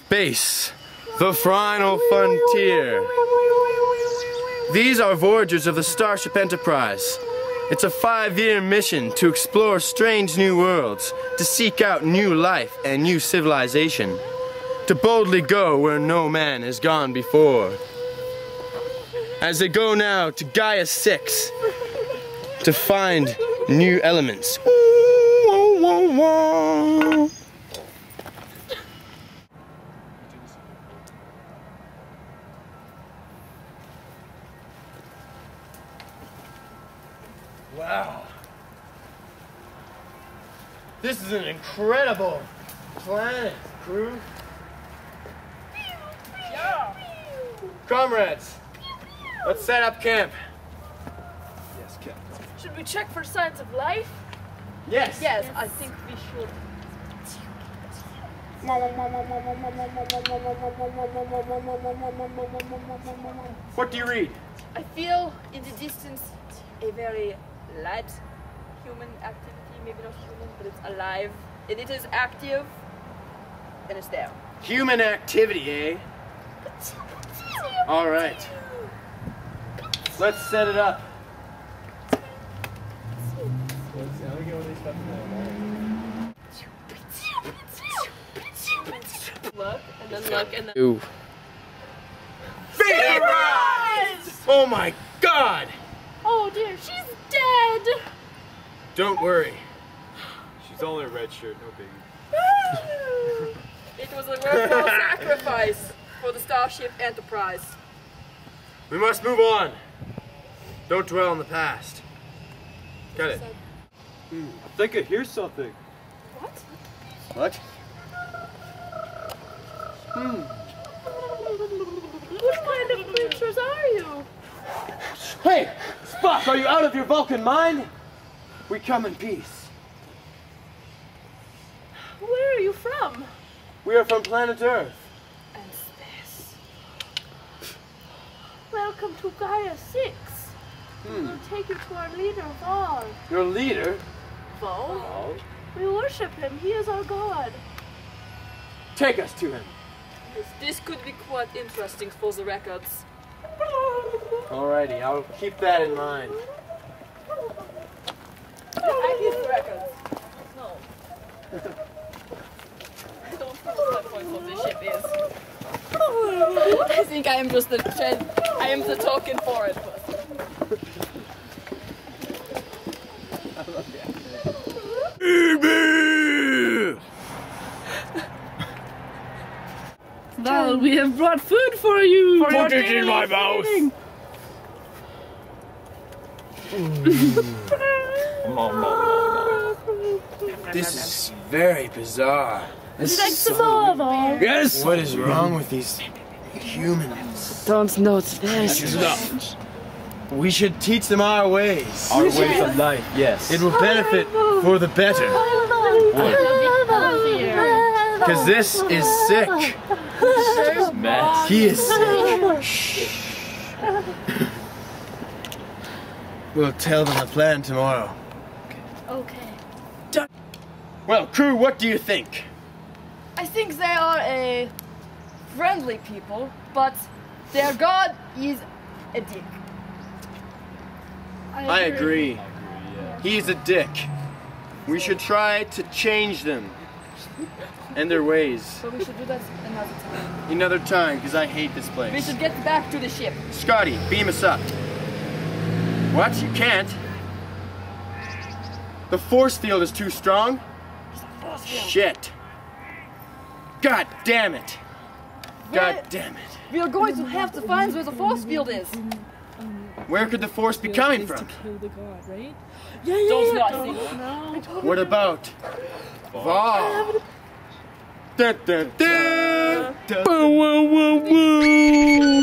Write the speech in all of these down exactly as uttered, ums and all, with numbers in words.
Space, the final frontier. These are voyagers of the Starship Enterprise. It's a five-year mission to explore strange new worlds, to seek out new life and new civilization, to boldly go where no man has gone before. As they go now to Gaia six, to find new elements. Wow. This is an incredible planet, crew. Yeah. Comrades, let's set up camp. Yes, Captain. Should we check for signs of life? Yes. Yes, I think we should. What do you read? I feel in the distance a very light human activity, maybe not human, but it's alive, and it is active, and it's there. Human activity, eh? All right. Let's set it up. Look, and then look, and then... Ooh. Feed rise! Oh my God! Oh dear, she's dead! Don't worry. She's only a red shirt, no biggie. It was a worthwhile sacrifice for the Starship Enterprise. We must move on. Don't dwell on the past. Got it. Hmm, I think I hear something. What? What? Hmm. What kind of creatures are you? Hey! Spock, are you out of your Vulcan mind? We come in peace. Where are you from? We are from planet Earth. And space. Welcome to Gaia six. Hmm. We'll take you to our leader, Val. Your leader? Val? Oh. We worship him. He is our god. Take us to him. This, this could be quite interesting for the records. Alrighty, I'll keep that in mind. I keep the records. No. I don't know what the point of this ship is. I think I am just the I am the token for it. Val, we have brought food for you. For Put it in my mouth. This is very bizarre. Would you like some more, Val? Yes. What is wrong with these humans? Don't know it's very Enough. We should teach them our ways. Our ways of life, yes. It will benefit for the better. Because this is sick. Mess. He is sick. Shh. We'll tell them the plan tomorrow. Okay. Well, crew, what do you think? I think they are a friendly people, but their god is a dick. I agree. He's a dick. We should try to change them and their ways. But we should do that another time. Another time, because I hate this place. We should get back to the ship. Scotty, beam us up. What? You can't? The force field is too strong? Shit. God damn it. God damn it. We are going to have to find where the force field is. Where could the force be coming from? Kill the god, right? Yeah, yeah, Don't yeah. not Oh, think. no. What about Val? Dun, dun, dun. Dun. Woo, woo, woo, woo.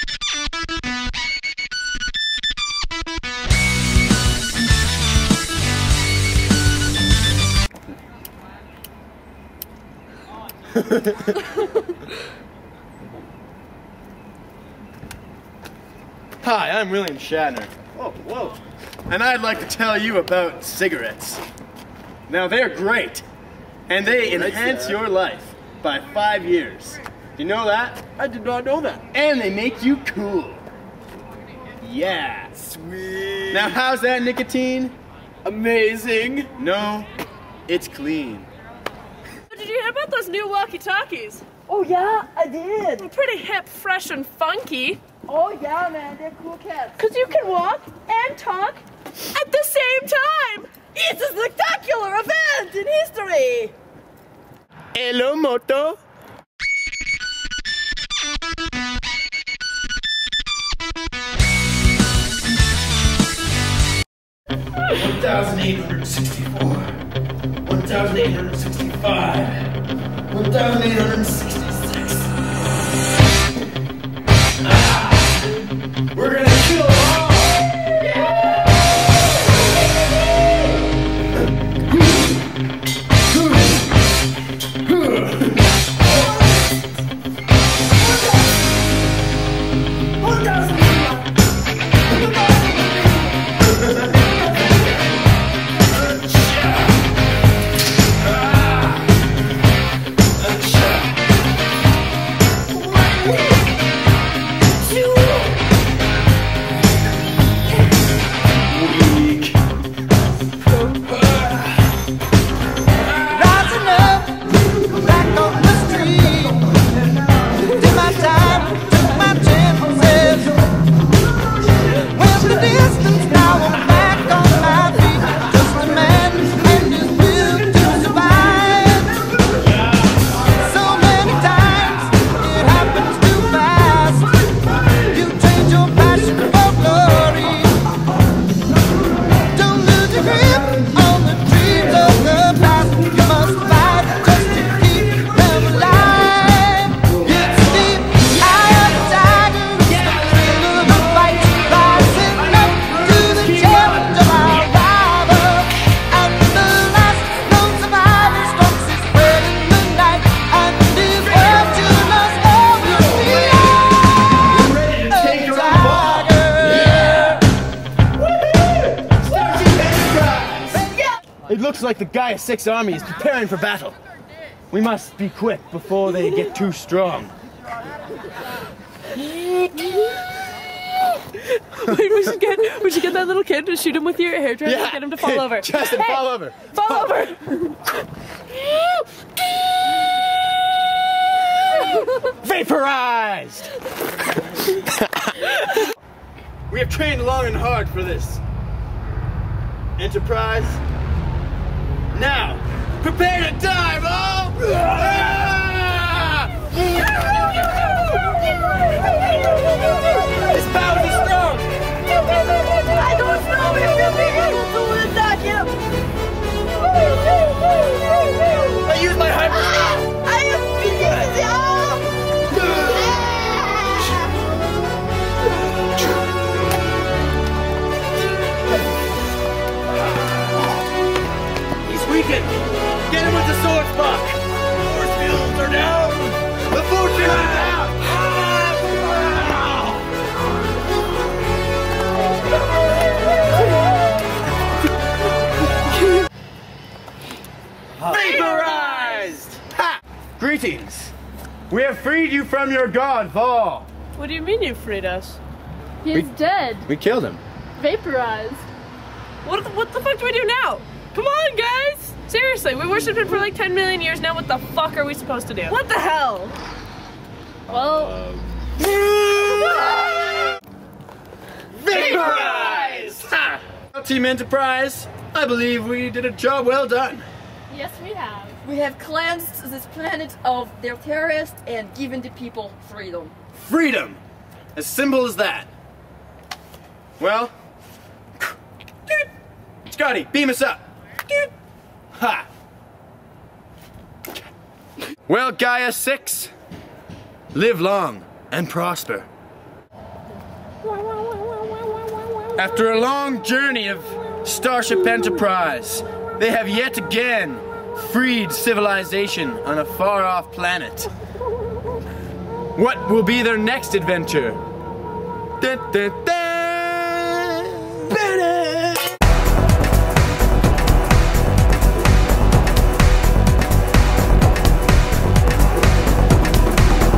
Hi, I'm William Shatner. Whoa, whoa. And I'd like to tell you about cigarettes. Now they're great, and they enhance your life. by five years. Do you know that? I did not know that. And they make you cool. Yeah. Sweet. Now how's that nicotine? Amazing. No, it's clean. Did you hear about those new walkie-talkies? Oh yeah, I did. They're pretty hip, fresh, and funky. Oh yeah, man, they're cool cats. Because you can walk and talk at the same time. It's a spectacular event in history. Hello, Moto. one thousand eight hundred sixty-four, one thousand eight hundred sixty-five, one thousand eight hundred sixty-six. Ah, we're gonna kill them all! It looks like the Gaia six army is preparing for battle. We must be quick before they get too strong. Wait, we should get we should get that little kid to shoot him with your hairdryer Yeah. and get him to fall over. Justin, Hey, fall over. Fall over! Vaporized! We have trained long and hard for this. Enterprise, now, prepare to dive, all! His power is strong! I don't know if you'll be able to attack him. I use my hyper... I am beating the arm. He's weakened! Get him with the sword spark! Force fields are down! The fortune is down! Vaporized! Ha! Greetings! We have freed you from your god, Vol! What do you mean you freed us? He's We- dead. We killed him. Vaporized. What the, what the fuck do we do now? Come on, guys! Seriously, we worshipped him for like ten million years now. What the fuck are we supposed to do? What the hell? Well, Vaporized! Ha! Team Enterprise, I believe we did a job well done. yes, we have. We have cleansed this planet of their terrorists and given the people freedom. Freedom! As simple as that. Well, Scotty, beam us up. Ha! Well, Gaia six, live long and prosper. After a long journey of Starship Enterprise, they have yet again freed civilization on a far-off planet. What will be their next adventure? Dun, dun, dun.